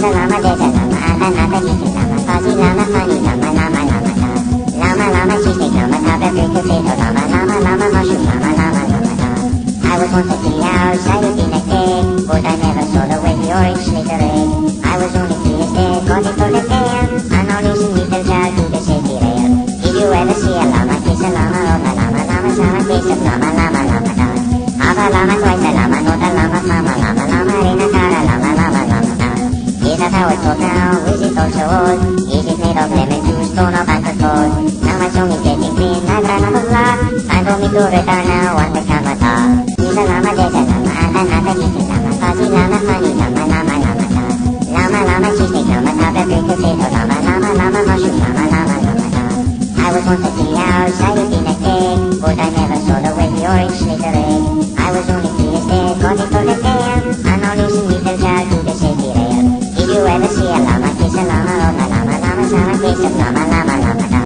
a llama, there's a llama, and another he's a llama, fuzzy llama, funny llama, llama, llama, llama, llama, cheesecake llama, top of drink, potato llama, llama, llama, mushroom llama, llama, llama, I was once a 3 hours, I lived in a cave, but I never saw the way the orange slither egg. I was only 3 years dead, got it for the tail, and only some little child to the safety rail. Did you ever see a llama, kiss a llama, love a llama, llama, llama, taste of llama, llama, llama, half a llama, twice a llama, not a llama, mama, llama, llama, in a car, llama, llama, llama, is that how it's called now? Is it also old? Is it made of lemon juice, stone or bank of gold? Now my song is getting clean, I've run out of luck. Time for me to return now on the camera top. He's a llama, there's a llama, and another he's a llama, fuzzy llama, funny llama, llama, llama, llama, llama, cheesecake llama, top of drink, potato llama, llama, llama, mushroom llama, llama, llama, I was once a 3 hours, I lived in a cave, but I never saw the way the orange slither egg. I was only 3 years dead, got it for the tail, and only some little child to the safety rail. Did you ever see a llama, kiss a llama, love a llama, llama, llama, taste of llama, llama, llama,